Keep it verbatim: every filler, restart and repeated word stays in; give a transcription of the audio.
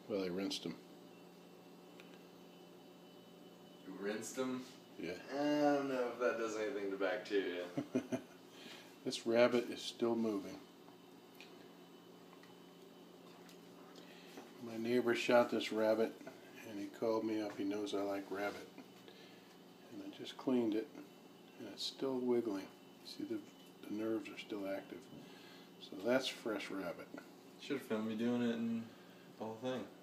Well, I rinsed them. You rinsed them? Yeah. I don't know if that does anything to bacteria. This rabbit is still moving. My neighbor shot this rabbit and he called me up. He knows I like rabbit. And I just cleaned it and it's still wiggling. See, the, the nerves are still active. So that's fresh rabbit. Should have filmed me doing it and the whole thing.